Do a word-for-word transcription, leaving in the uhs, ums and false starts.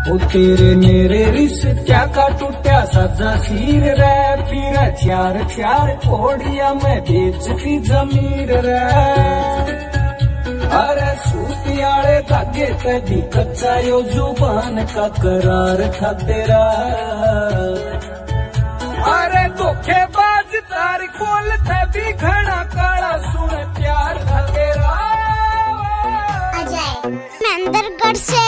ओ तेरे मेरे रिश्ता का टूटा सजा सिर रे, फिर चार चार कोड़िया में बेचती जमीर रे। अरे सूतियाले धागे ते भी कच्चा यो जुबान का करार था तेरा। अरे धोखेबाज तार खोल थे भी घना काला, सुन प्यार था तेरा। अजय मैं अंदर गढ़ से